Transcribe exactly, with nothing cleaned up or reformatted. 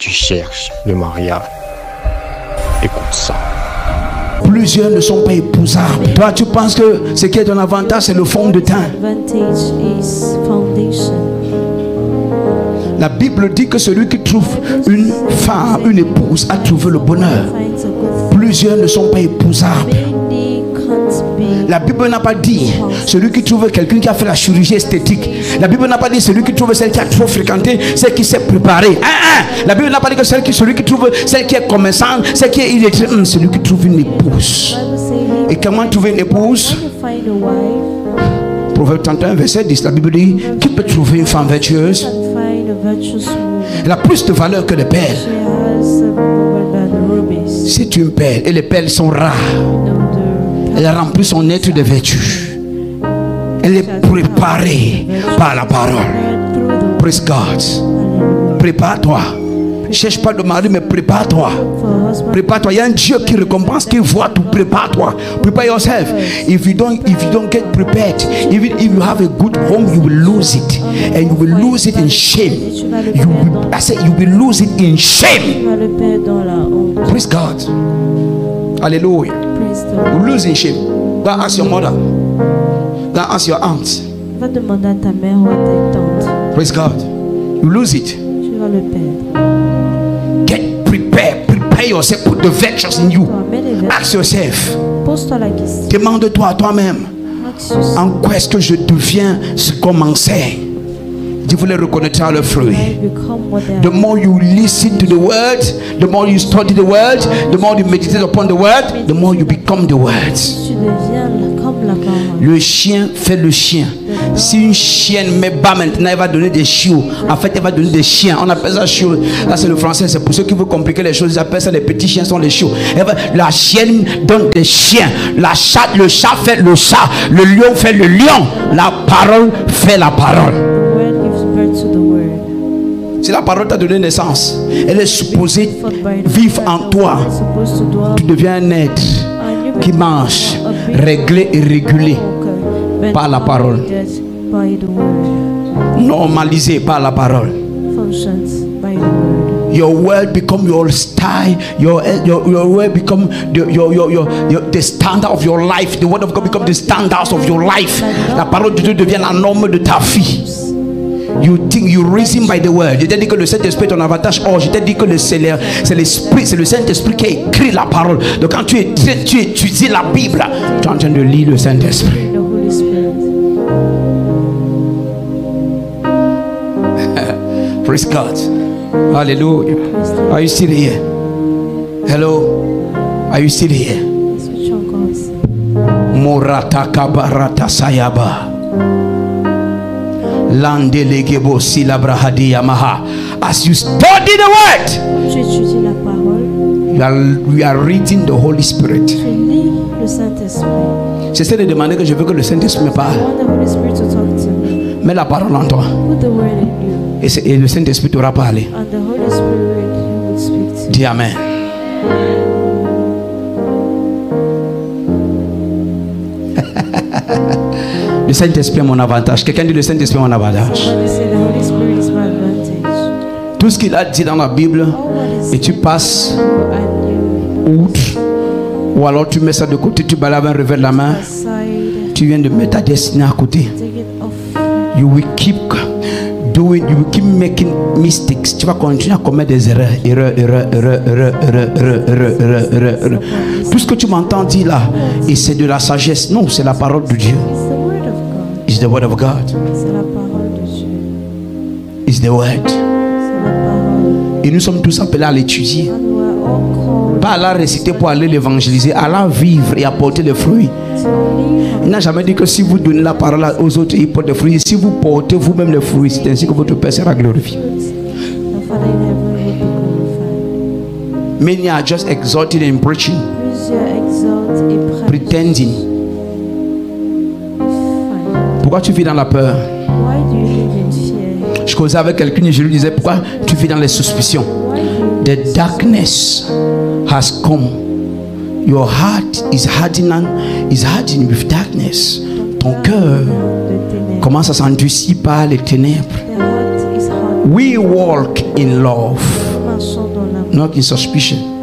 Tu cherches le mariage. Écoute ça. Plusieurs ne sont pas épousables. Toi, tu penses que ce qui est ton avantage, c'est le fond de teint. La Bible dit que celui qui trouve une femme, une épouse, a trouvé le bonheur. Plusieurs ne sont pas épousables. La Bible n'a pas dit celui qui trouve quelqu'un qui a fait la chirurgie esthétique. La Bible n'a pas dit celui qui trouve celle qui a trop fréquenté, celle qui s'est préparée. Ah, ah. La Bible n'a pas dit que celui qui, celui qui trouve celle qui est commerçante, celle qui est illettrée. Hum, celui qui trouve une épouse. Et comment trouver une épouse? Proverbe trente et un, verset dix. La Bible dit qui peut trouver une femme vertueuse? Elle a plus de valeur que les perles. C'est une perle et les perles sont rares. Elle a rempli son être de vertu. Elle est préparée par la parole. Praise God. Prépare-toi. Cherche pas de mari, mais prépare-toi. Prépare-toi. Il y a un Dieu qui récompense, qui voit tout. Prépare-toi. Prepare yourself. If you don't, if you don't get prepared, even if you have a good home, you will lose it, and you will lose it in shame. You will, I say, you will lose it in shame. Praise God. Hallelujah. You will lose in shame. Go ask your mother. Go ask your aunt. Va demander à ta mère ou à ta tante. Praise God. You lose it. Tu vas le perdre. Get prepared. Prepare yourself. Put the virtues in you. Ask yourself. Pose-toi la question. Demande-toi à toi-même. En quoi est-ce que je deviens ce qu'on m'enseigne? Dieu vous les reconnaîtra le fruit. The more you listen to the word, the more you study the word, the more you meditate upon the word, the more you become the word. Le chien fait le chien. Si une chienne met bas maintenant, elle va donner des chiots. En fait, elle va donner des chiens. On appelle ça chiot. Là, c'est le français. C'est pour ceux qui veulent compliquer les choses. Ils appellent ça les petits chiens sont les chiots. Va, la chienne donne des chiens. La chat, le chat fait le chat. Le lion fait le lion. La parole fait la parole. Si la parole t'a donné naissance, elle est supposée vivre en toi. Tu deviens un être qui mange, réglé et régulé par la parole, normalisé par la parole. Your word become your style. Your your, your word become the, your, your, your, your, the standard of your life. The word of God become the standards of your life. La parole de Dieu devient la norme de ta vie. You think you reason by the word. Je t'ai dit que le Saint-Esprit est ton avantage. Or, je t'ai dit que c'est l'Esprit, c'est le Saint-Esprit qui a écrit la parole. Donc quand tu, es, tu étudies la Bible, tu es en train de lire le Saint-Esprit. Praise God. Hallelujah. Are you still here? Hello? Are you still here? Morata kabarata sayaba. As you study the word, you are, you are reading the Holy Spirit. J'essaie de demander que je veux que le Saint-Esprit me parle. Mets la parole en toi. Et, et le Saint-Esprit t'aura parlé. Dis Amen. Le Saint-Esprit est mon avantage. Quelqu'un dit le Saint-Esprit est mon avantage. Tout ce qu'il a dit dans la Bible, et tu passes outre, ou alors tu mets ça de côté, tu balaves un revers de la main, tu viens de mettre ta destinée à côté. You will keep doing, you will keep making mistakes. Tu vas continuer à commettre des erreurs, erreurs, erreurs, erreurs, erreurs, erreurs, erreurs, erreurs, erreurs, erreurs. Tout ce que tu m'entends dire là, et c'est de la sagesse. Non, c'est la parole de Dieu. It's the word of God. C'est la parole de Dieu. It's the word. C'est la parole. Et nous sommes tous appelés à l'étudier. Pas à la réciter pour aller l'évangéliser, à la vivre et apporter des fruits. Il n'a jamais dit que si vous donnez la parole aux autres, ils portent des fruits. Si vous portez vous-même les fruits, c'est ainsi que votre Père sera glorifié. Many are just exalted in preaching, pretending. Pourquoi tu vis dans la peur? Je causais avec quelqu'un et je lui disais, pourquoi tu vis dans les suspicions? The darkness has come. Your heart is hardening, is hardening with darkness. Ton cœur commence à s'endurcir par les ténèbres. We walk in love. Not in suspicion.